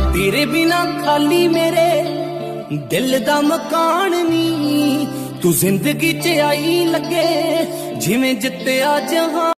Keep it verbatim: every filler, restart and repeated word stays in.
तेरे बिना खाली मेरे दिल दा मकान नी। तू जिंदगी च आई लगे जिवें जित्तिया जहां